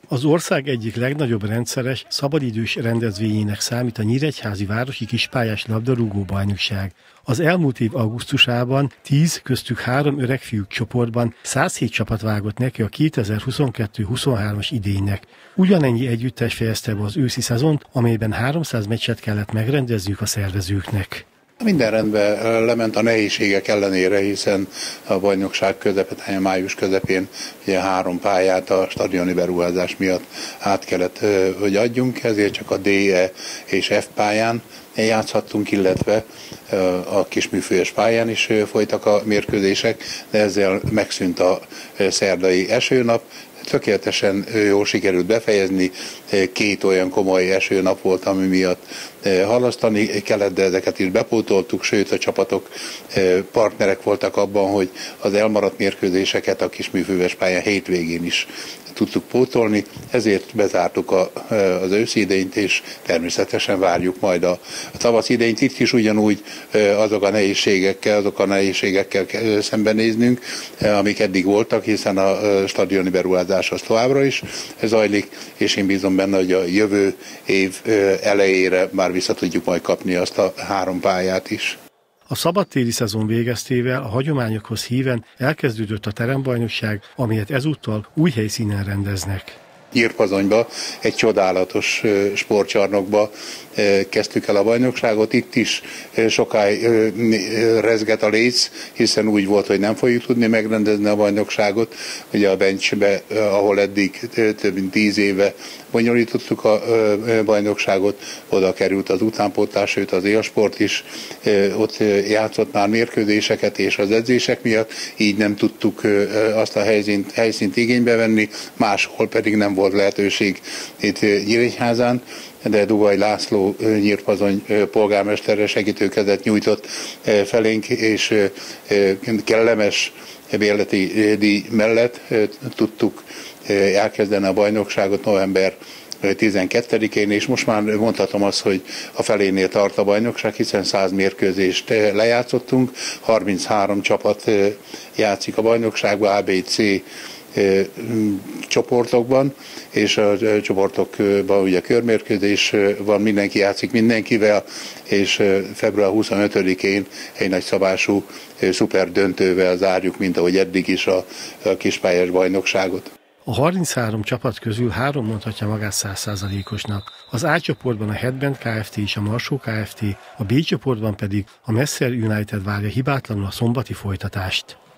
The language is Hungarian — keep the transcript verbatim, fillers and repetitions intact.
Az ország egyik legnagyobb rendszeres, szabadidős rendezvényének számít a Nyíregyházi Városi Kispályás Labdarúgó Bajnokság. Az elmúlt év augusztusában tíz, köztük három öregfiúk csoportban száz hét csapat vágott neki a kétezer-huszonkettő huszonhármas idénynek. Ugyanennyi együttes fejezte be az őszi szezont, amelyben háromszáz meccset kellett megrendezniük a szervezőknek. Minden rendben lement a nehézségek ellenére, hiszen a bajnokság közepén, május közepén ugye három pályát a stadioni beruházás miatt át kellett, hogy adjunk, ezért csak a D, E és F pályán játszhattunk, illetve a kisműfős pályán is folytak a mérkőzések, de ezzel megszűnt a szerdai esőnap. Tökéletesen jól sikerült befejezni, két olyan komoly esőnap volt, ami miatt halasztani kellett, de ezeket is bepótoltuk, sőt a csapatok partnerek voltak abban, hogy az elmaradt mérkőzéseket a kisműfőves pályán hétvégén is tudtuk pótolni, ezért bezártuk a, az őszi idényt, és természetesen várjuk majd a, a tavasz idényt. Itt is ugyanúgy azok a nehézségekkel, azok a nehézségekkel kell szembenéznünk, amik eddig voltak, hiszen a stadioni beruházás az továbbra is zajlik, és én bízom benne, hogy a jövő év elejére már vissza tudjuk majd kapni azt a három pályát is. A szabadtéri szezon végeztével a hagyományokhoz híven elkezdődött a terembajnokság, amelyet ezúttal új helyszínen rendeznek. Nyírpazonyba, egy csodálatos sportcsarnokba kezdtük el a bajnokságot. Itt is sokáig rezget a léc, hiszen úgy volt, hogy nem fogjuk tudni megrendezni a bajnokságot. Ugye a Bencsbe, ahol eddig több mint tíz éve bonyolítottuk a bajnokságot, oda került az utánpótlás, sőt az élsport is, ott játszott már mérkőzéseket, és az edzések miatt így nem tudtuk azt a helyszínt, helyszínt igénybe venni, máshol pedig nem volt lehetőség itt Nyíregyházán, de Dugay László Nyírpazony polgármestere segítőkezet nyújtott felénk, és kellemes bérleti díj mellett tudtuk elkezdeni a bajnokságot november tizenkettedikén, és most már mondhatom azt, hogy a felénél tart a bajnokság, hiszen száz mérkőzést lejátszottunk, harminchárom csapat játszik a bajnokságban, A, B, C csoportokban, és a csoportokban ugye körmérkőzés van, mindenki játszik mindenkivel, és február huszonötödikén egy nagyszabású szuper döntővel zárjuk, mint ahogy eddig is a, a kispályás bajnokságot. A harminchárom csapat közül három mondhatja magát száz százalékosnak. Az A csoportban a Headband Kft. És a Marsó Kft., a B csoportban pedig a Messer United várja hibátlanul a szombati folytatást.